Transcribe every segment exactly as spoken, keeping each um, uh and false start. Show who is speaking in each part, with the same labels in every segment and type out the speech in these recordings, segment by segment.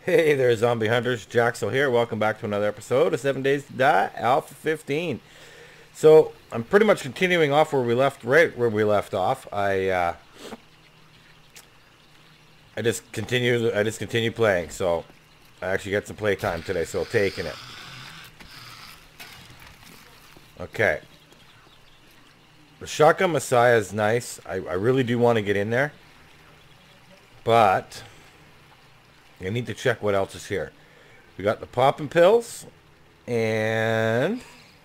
Speaker 1: Hey there, zombie hunters. Jaxel here. Welcome back to another episode of Seven Days to Die, Alpha fifteen. So I'm pretty much continuing off where we left, right where we left off. I uh, I just continue. I just continue playing. So I actually got some playtime today. So taking it. Okay. The Shotgun Messiah is nice. I, I really do want to get in there, but I need to check what else is here. We got the popping pills, and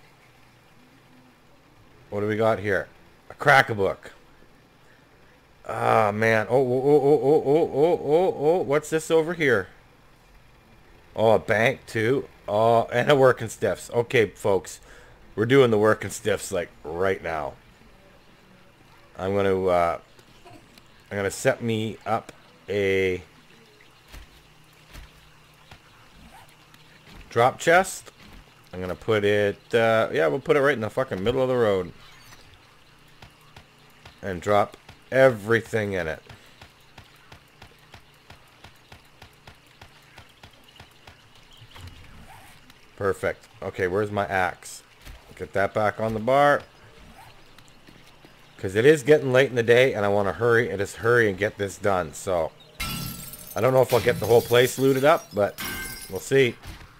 Speaker 1: what do we got here? A crack-a-book. Ah, man. Oh, oh, oh, oh, oh, oh, oh, oh, oh. What's this over here? Oh, a bank, too. Oh, and a working stiffs. Okay, folks. We're doing the working stiffs, like, right now. I'm going to, uh, I'm going to set me up a drop chest. I'm going to put it, uh, yeah, we'll put it right in the fucking middle of the road. And drop everything in it. Perfect. Okay, where's my axe? Get that back on the bar. Because it is getting late in the day and I want to hurry and just hurry and get this done. So, I don't know if I'll get the whole place looted up, but we'll see.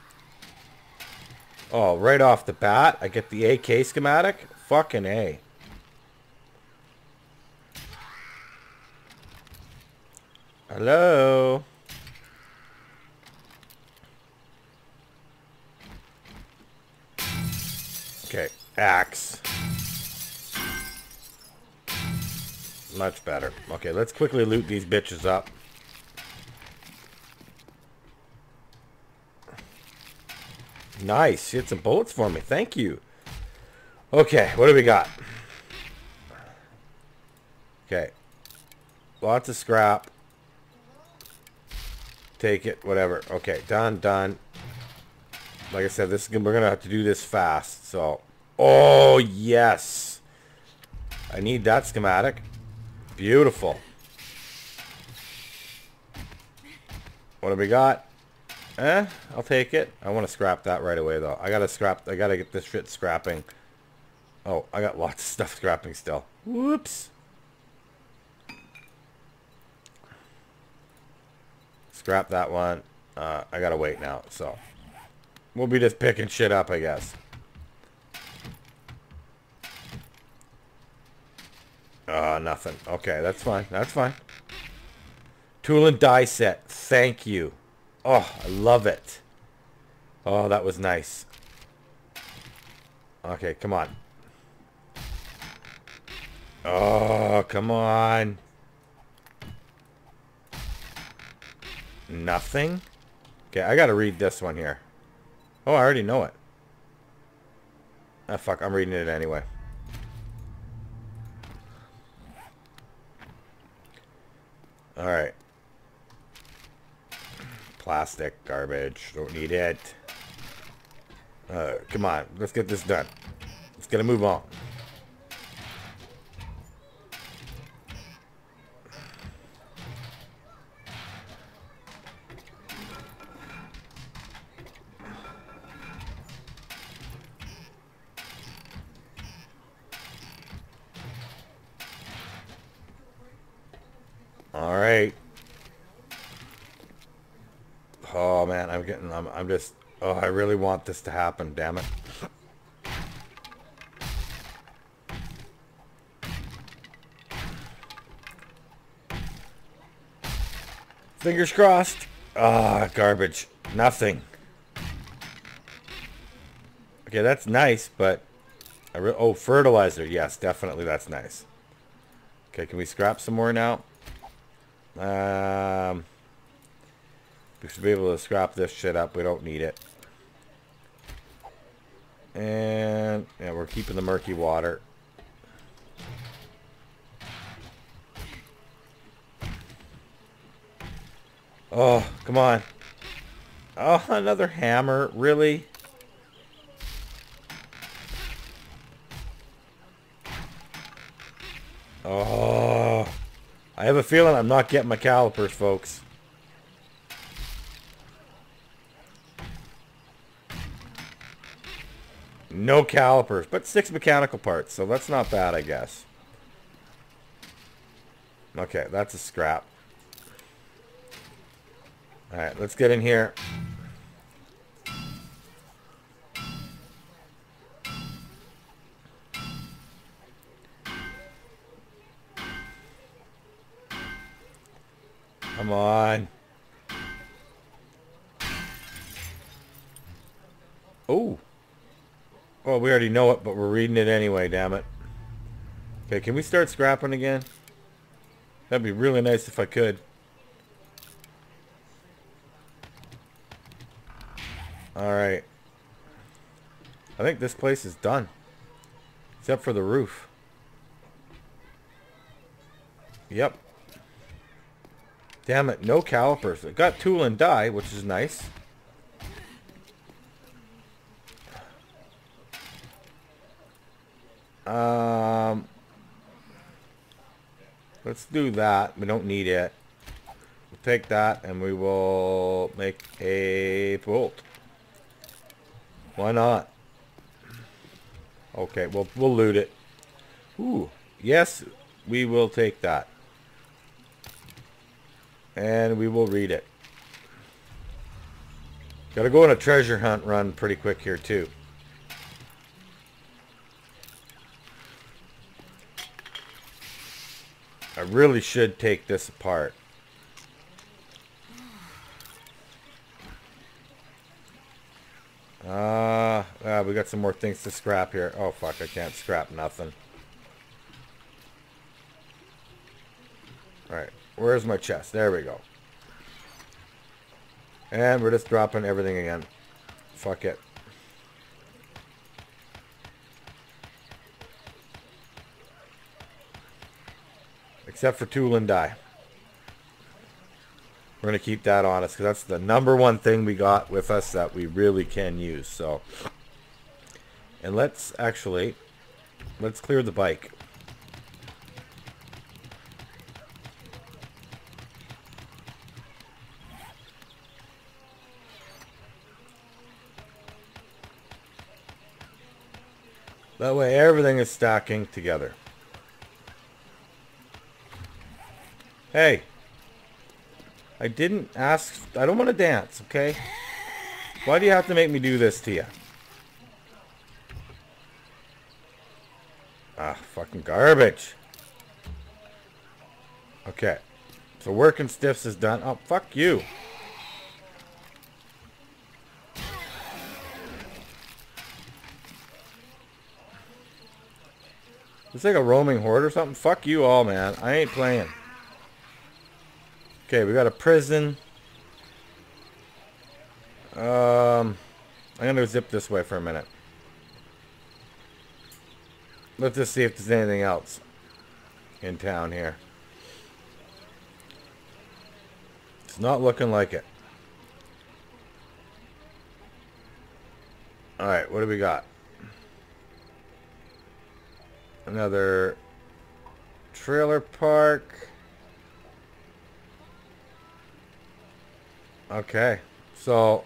Speaker 1: Oh, right off the bat, I get the A K schematic. Fucking A. Hello? Okay, axe. Much better. Okay, let's quickly loot these bitches up. Nice. You had some bullets for me. Thank you. Okay, what do we got? Okay. Lots of scrap. Take it, whatever. Okay, done, done. Like I said, this is, we're gonna have to do this fast. So, oh yes, I need that schematic. Beautiful. What do we got? Eh, I'll take it. I want to scrap that right away though. I gotta scrap. I gotta get this shit scrapping. Oh, I got lots of stuff scrapping still. Whoops. Scrap that one. Uh, I gotta wait now. So we'll be just picking shit up, I guess. Uh, nothing. Okay, that's fine. That's fine. Tool and die set. Thank you. Oh, I love it. Oh, that was nice. Okay, come on. Oh, come on. Nothing? Okay, I gotta read this one here. Oh, I already know it. Ah, fuck, I'm reading it anyway. Alright. Plastic, garbage, don't need it. Uh, come on, let's get this done. Let's get a move on. All right. Oh man, I'm getting. I'm. I'm just. Oh, I really want this to happen. Damn it. Fingers crossed. Ah, garbage. Nothing. Okay, that's nice, but I re oh, fertilizer. Yes, definitely, that's nice. Okay, can we scrap some more now? Um, we should be able to scrap this shit up. We don't need it. And yeah, we're keeping the murky water. Oh, come on. Oh, another hammer. Really? Oh, I have a feeling I'm not getting my calipers, folks. no calipers, but six mechanical parts, so that's not bad, I guess. Okay, that's a scrap. Alright, let's get in here. Come on. Oh. Well, we already know it, but we're reading it anyway, damn it. Okay, can we start scrapping again? That'd be really nice if I could. Alright. I think this place is done. Except for the roof. Yep. Damn it, no calipers. It got tool and die, which is nice. Um, let's do that. We don't need it. We'll take that and we will make a bolt. Why not? Okay, we'll we'll loot it. Ooh, yes, we will take that. And we will read it. Gotta go on a treasure hunt run pretty quick here too. I really should take this apart. Uh, uh, we got some more things to scrap here. Oh fuck, I can't scrap nothing. Alright, where's my chest? There we go. And we're just dropping everything again. Fuck it. Except for tool and die. We're going to keep that on us because that's the number one thing we got with us that we really can use. So, and let's actually, let's clear the bike. That way everything is stacking together. Hey, I didn't ask. I don't want to dance, okay? Why do you have to make me do this to you? Ah, fucking garbage. Okay, so working stiffs is done. Oh, fuck you. It's like a roaming horde or something. Fuck you all, man. I ain't playing. Okay, we got a prison. Um, I'm gonna zip this way for a minute. Let's just see if there's anything else in town here. It's not looking like it. Alright, what do we got? Another trailer park. Okay, so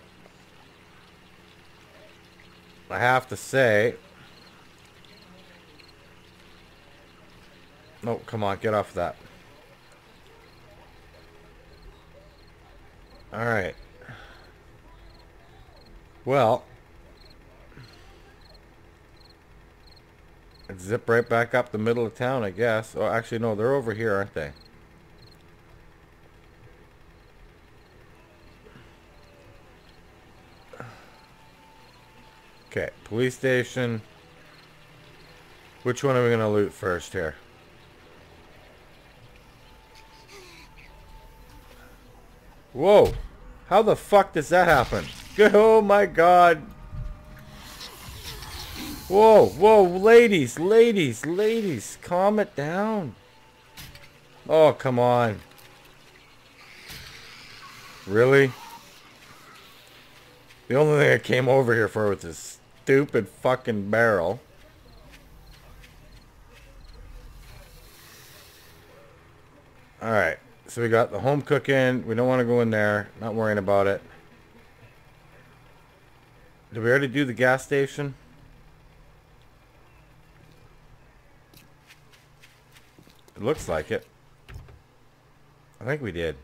Speaker 1: I have to say, no, come on, get off that. All right. Well, let's zip right back up the middle of town, I guess. Oh, actually, no, they're over here, aren't they? Okay, police station. Which one are we going to loot first here? Whoa! How the fuck does that happen? Oh my god! Whoa, whoa, ladies, ladies, ladies, calm it down. Oh, come on. Really? The only thing I came over here for was this stupid fucking barrel. Alright, so we got the home cooking. We don't want to go in there. Not worrying about it. Did we already do the gas station? It looks like it. I think we did.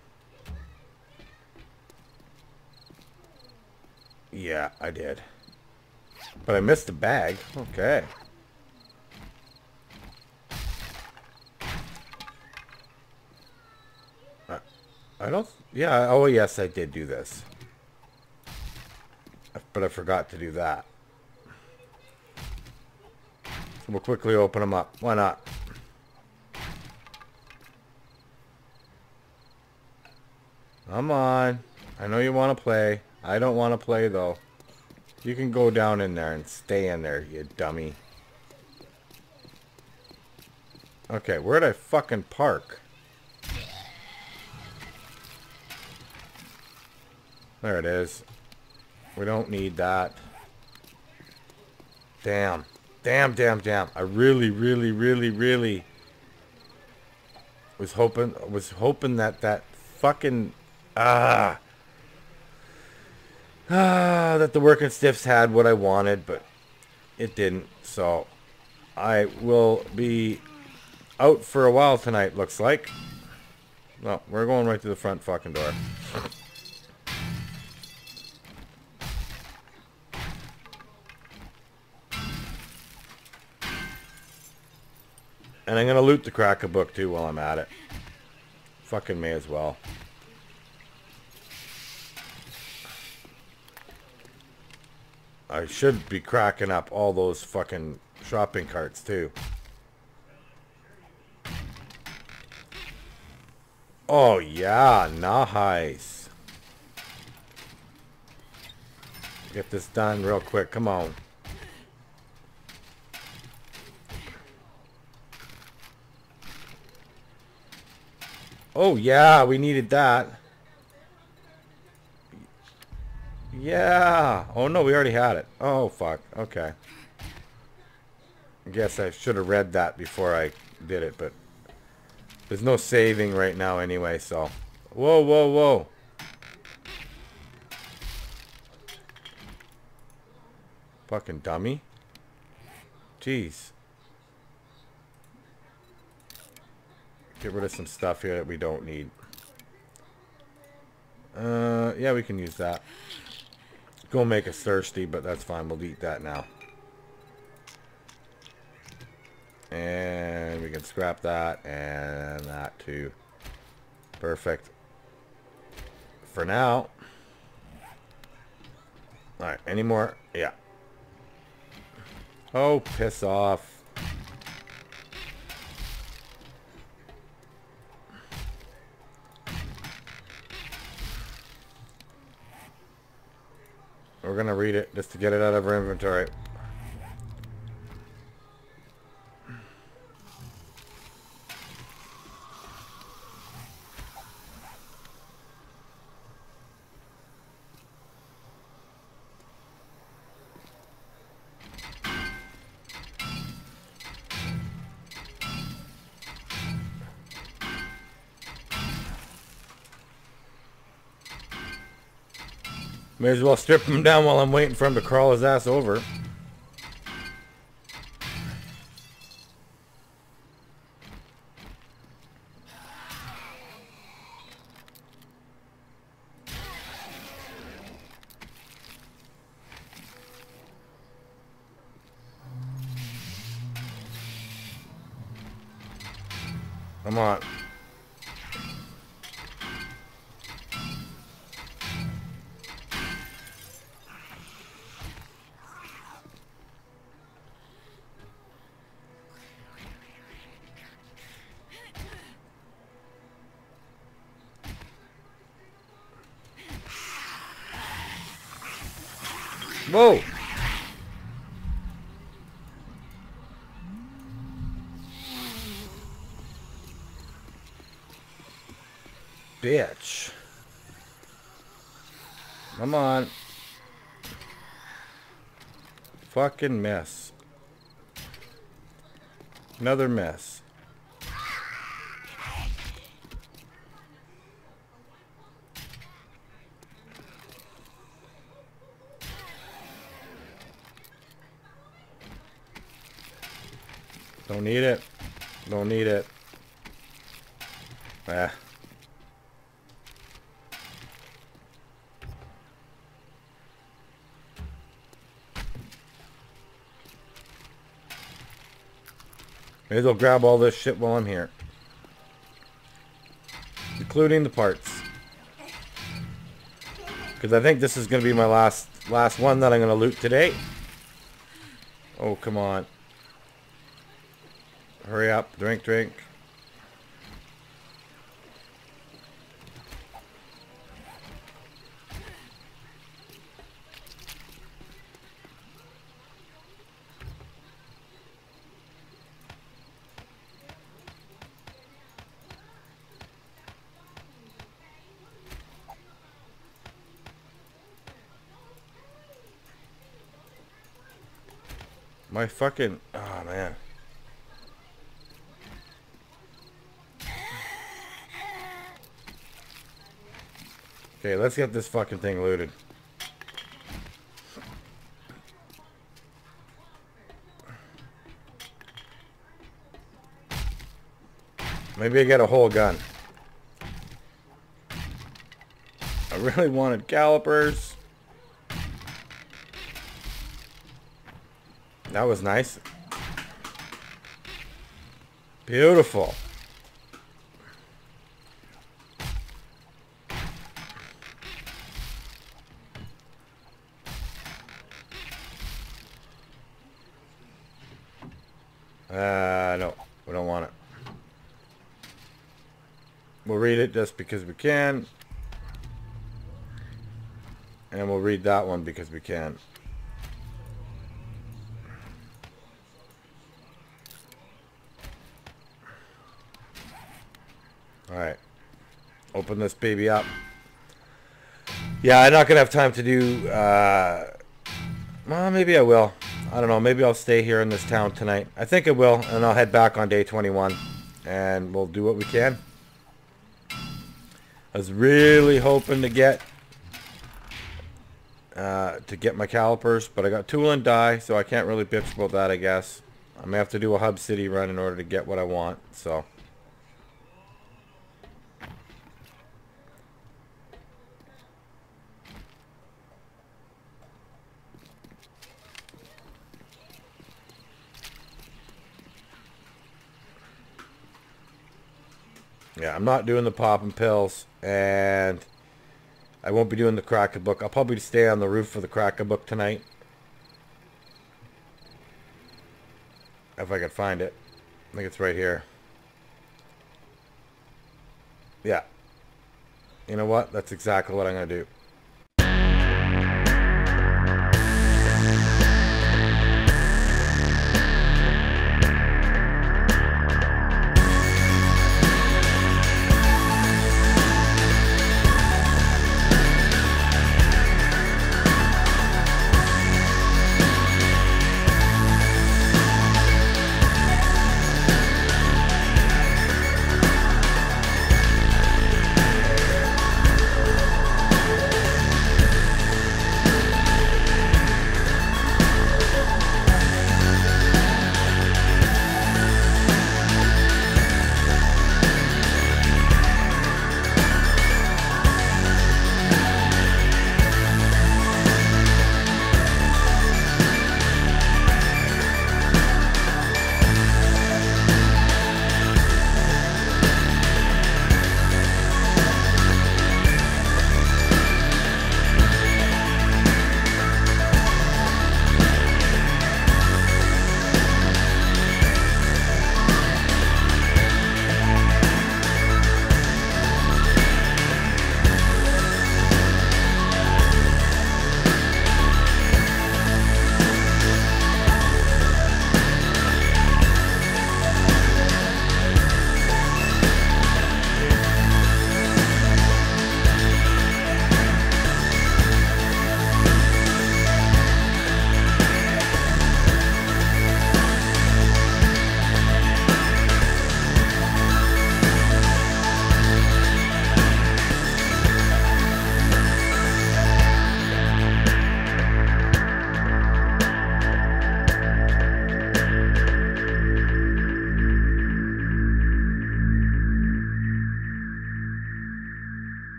Speaker 1: Yeah, I did. But I missed the bag. Okay. I, I don't... Yeah, oh yes, I did do this. But I forgot to do that. So we'll quickly open them up. Why not? Come on. I know you want to play. I don't want to play, though. You can go down in there and stay in there, you dummy. Okay, where'd I fucking park? There it is. We don't need that. Damn. Damn, damn, damn. I really, really, really, really was hoping was hoping that that fucking ah ah that the working stiffs had what I wanted, but it didn't. So I will be out for a while tonight, looks like. No, we're going right to the front fucking door. And I'm going to loot the cracker book too while I'm at it. Fucking may as well. I should be cracking up all those fucking shopping carts too. Oh yeah, nice. Get this done real quick, come on. Oh yeah, we needed that. Yeah. Oh no, we already had it. Oh fuck. Okay. I guess I should have read that before I did it, but there's no saving right now anyway, so. Whoa, whoa, whoa. Fucking dummy. Jeez. Get rid of some stuff here that we don't need. Uh, yeah, we can use that. Gonna make us thirsty, but that's fine. We'll eat that now. And we can scrap that and that too. Perfect. For now. Alright, any more? Yeah. Oh, piss off. We're gonna read it just to get it out of our inventory. May as well strip him down while I'm waiting for him to crawl his ass over. Come on. Whoa! Bitch. Come on. Fucking mess. Another mess. Don't need it. Don't need it. Eh. Maybe they'll grab all this shit while I'm here. Including the parts. Because I think this is going to be my last last one that I'm going to loot today. Oh, come on. Hurry up. Drink, drink. My fucking... Oh, man. Okay, let's get this fucking thing looted. Maybe I get a whole gun. I really wanted calipers. That was nice. Beautiful. Uh, no, we don't want it. We'll read it just because we can. And we'll read that one because we can. Alright. Open this baby up. Yeah, I'm not going to have time to do... Uh, well, maybe I will. I don't know. Maybe I'll stay here in this town tonight. I think I will. And I'll head back on day twenty-one. And we'll do what we can. I was really hoping to get... Uh, to get my calipers. But I got tool and die. So I can't really bitch about that, I guess. I may have to do a hub city run in order to get what I want. So... Yeah, I'm not doing the popping pills, and I won't be doing the cracker book. I'll probably stay on the roof for the cracker book tonight. If I can find it. I think it's right here. Yeah. You know what? That's exactly what I'm going to do.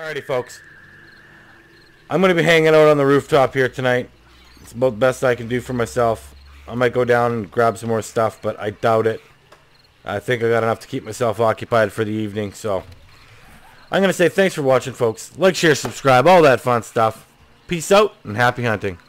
Speaker 1: Alrighty, folks. I'm going to be hanging out on the rooftop here tonight. It's about the best I can do for myself. I might go down and grab some more stuff, but I doubt it. I think I got enough to keep myself occupied for the evening, so I'm going to say thanks for watching, folks. Like, share, subscribe, all that fun stuff. Peace out, and happy hunting.